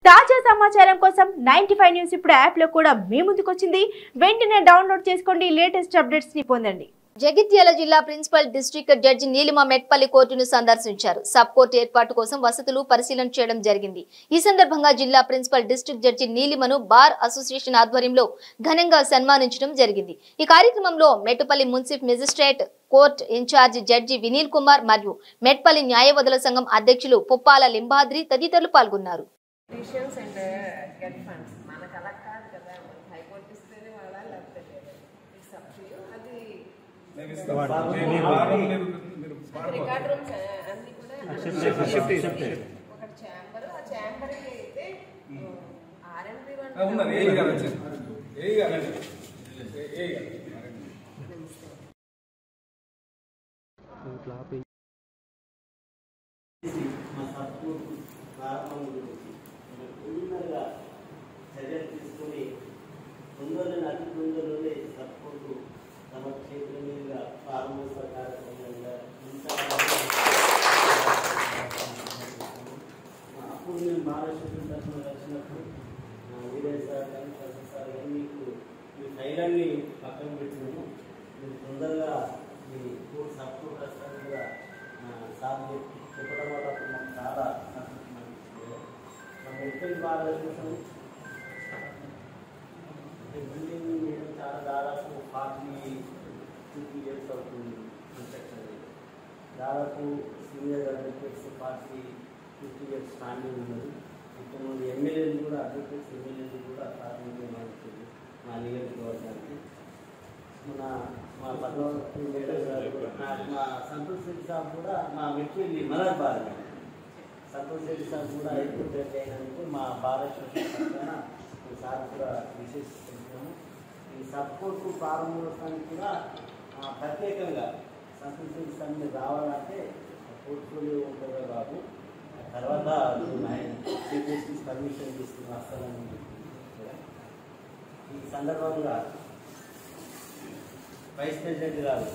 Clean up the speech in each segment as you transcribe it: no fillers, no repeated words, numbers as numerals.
తాజా సమాచారం కోసం 95 న్యూస్ ఇప్పుడు యాప్ లో కూడా మీ ముందుకొచ్చింది. వెంటనే డౌన్లోడ్ చేసుకోండి, లేటెస్ట్ అప్డేట్స్ ని పొందండి. జగిత్యాల జిల్లా principal district judge Neelima Metpalli కోర్టును సందర్శించారు. సబ్ కోర్టు ఏర్పాటు కోసం వసతులు పరిశీలన చేయడం జరిగింది. ఈ సందర్భంగా జిల్లా ప్రిన్సిపల్ డిస్ట్రిక్ట్ జడ్జి నీలిమను బార్ అసోసియేషన్ ఆధ్వర్యంలో ఘనంగా సన్మానించడం జరిగింది. ఈ కార్యక్రమంలో Metpalli municipal magistrate court in-charge judge Vineel Kumar మరియు మెట్పల్లి న్యాయవాదుల సంఘం అధ్యక్షులు పుప్పాల లింబాద్రి తదితరులు పాల్గొన్నారు. చర్యలు తీసుకుని తొందరలోనే అతి తొందరలోనే సపోర్టు తమ చేతుల మీద ప్రారంభోత్సవ కార్యక్రమంగా అప్పుడు నేను మహారాష్ట్ర తరఫున వచ్చినప్పుడు వీరే సార్ కానీ ప్రసాద్ సార్ కానీ మీ ఫైలన్నీ పక్కన పెట్టినాము. మీరు తొందరగా మీ సపోర్ట్ వస్తారని కూడా సార్ చెప్పడం వల్ల మాకు చాలా మా మెడికల్ మహారాష్ట్ర బిల్డింగ్ వేయడం చాలా దాదాపు 40 years అవుతుంది. కన్స్ట్రక్షన్ దాదాపు సీనియర్ అడ్వకేట్స్ 50 years స్టాండింగ్ ఉన్నది. ఇంతకుముందు ఎమ్మెల్యేలు కూడా అడ్వకేట్స్ ఎమ్మెల్యేలు కూడా ప్రాథమికంగా మారుతుంది మా నియోజకవర్గానికి. మా పద్మావతి మేడం గారు మా సంతోష్ రెడ్డి సాబ్ కూడా మా మెట్పల్లి మలర్ బార్ సంతోష్ రెడ్డి సాబ్ కూడా హైకోర్టు జడ్జి అయినందుకు మా భారత సార్ కూడా విశేషిస్తున్నాము. ఈ సపోర్టు ప్రారంభోత్సవానికి కూడా ప్రత్యేకంగా సంతృప్తి రావాలంటే పోర్ట్ఫోలియో ఉంటుంది బాబు. తర్వాత సిపిఎస్సి పర్మిషన్ తీసుకుని వస్తానని ఈ సందర్భంగా వైస్ ప్రెసిడెంట్ గారు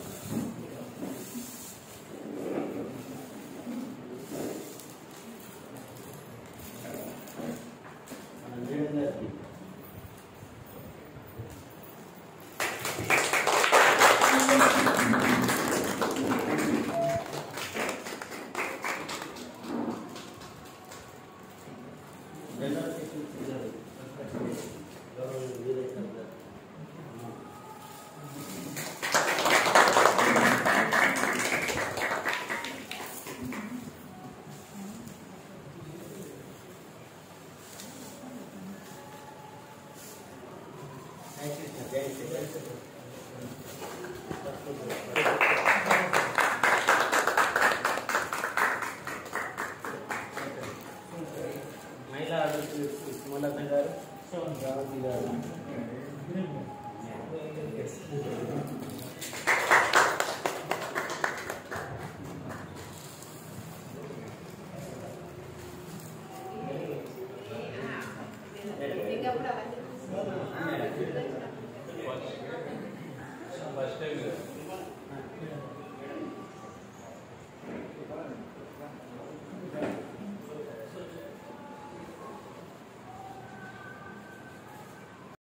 మన మేడం గారికి మహిళా అధ్యక్షులు సుమలత గారు, గారు